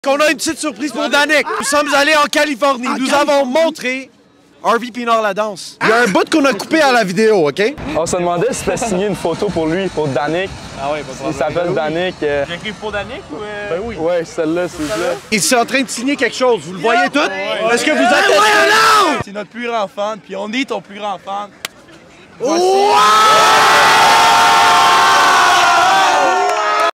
Qu'on a une petite surprise pour Danick. Nous sommes allés en Californie. Nous avons montré Harvey Pinard la danse. Il y a un bout qu'on a coupé à la vidéo, OK? On se demandait si tu signer une photo pour lui, pour Danick. Ah ouais, pas de problème. Il s'appelle Danick. J'écris pour Danick ou... Ben oui. Ouais, celle-là, c'est ça. Il est en train de signer quelque chose. Vous le voyez tout? Est-ce que vous êtes... C'est notre plus grand fan, puis on est ton plus grand fan. Wow!